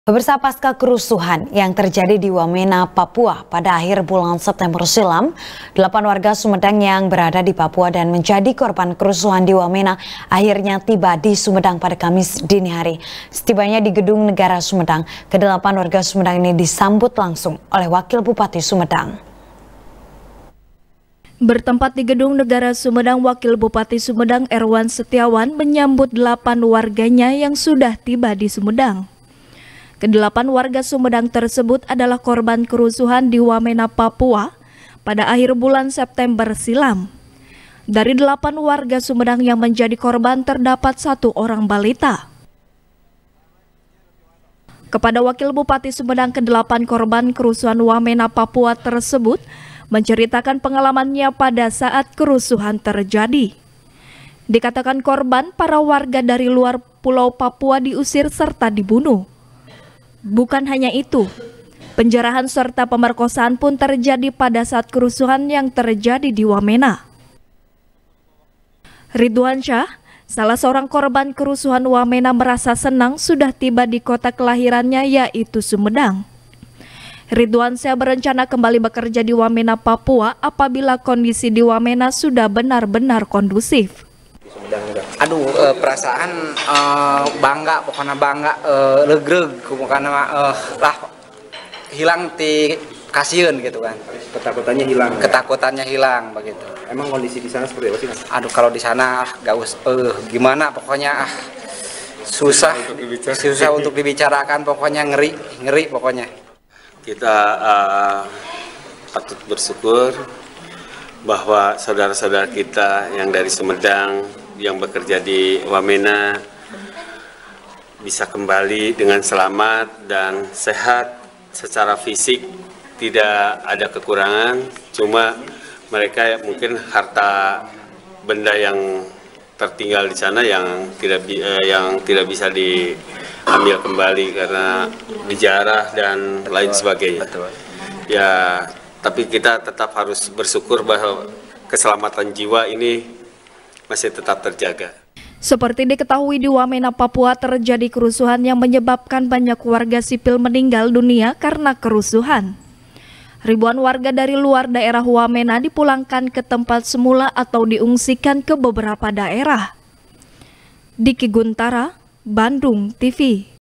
Pemirsa, pasca kerusuhan yang terjadi di Wamena, Papua pada akhir bulan September silam, 8 warga Sumedang yang berada di Papua dan menjadi korban kerusuhan di Wamena akhirnya tiba di Sumedang pada Kamis dini hari. Setibanya di Gedung Negara Sumedang, ke-8 warga Sumedang ini disambut langsung oleh Wakil Bupati Sumedang. Bertempat di Gedung Negara Sumedang, Wakil Bupati Sumedang Erwan Setiawan menyambut 8 warganya yang sudah tiba di Sumedang. Ke-8 warga Sumedang tersebut adalah korban kerusuhan di Wamena, Papua pada akhir bulan September silam. Dari 8 warga Sumedang yang menjadi korban terdapat 1 orang balita. Kepada Wakil Bupati Sumedang, ke-8 korban kerusuhan Wamena, Papua tersebut menceritakan pengalamannya pada saat kerusuhan terjadi. Dikatakan korban, para warga dari luar Pulau Papua diusir serta dibunuh. Bukan hanya itu, penjarahan serta pemerkosaan pun terjadi pada saat kerusuhan yang terjadi di Wamena. Ridwan Syah, salah seorang korban kerusuhan Wamena, merasa senang sudah tiba di kota kelahirannya yaitu Sumedang. Ridwan Syah berencana kembali bekerja di Wamena, Papua apabila kondisi di Wamena sudah benar-benar kondusif. Perasaan bangga, pokoknya bangga, regreg, pokoknya lah hilang ti kasihan gitu kan. Ketakutannya hilang. Ketakutannya hilang begitu. Emang kondisi di sana seperti apa sih, Mas? Kalau di sana gak gimana pokoknya susah untuk dibicarakan, pokoknya ngeri pokoknya. Kita patut bersyukur bahwa saudara-saudara kita yang dari Sumedang yang bekerja di Wamena bisa kembali dengan selamat dan sehat secara fisik, tidak ada kekurangan, cuma mereka mungkin harta benda yang tertinggal di sana yang tidak bisa diambil kembali karena dijarah dan lain sebagainya. Ya, tapi kita tetap harus bersyukur bahwa keselamatan jiwa ini masih tetap terjaga. Seperti diketahui, di Wamena, Papua terjadi kerusuhan yang menyebabkan banyak warga sipil meninggal dunia karena kerusuhan. Ribuan warga dari luar daerah Wamena dipulangkan ke tempat semula atau diungsikan ke beberapa daerah. Diki Guntara, Bandung TV.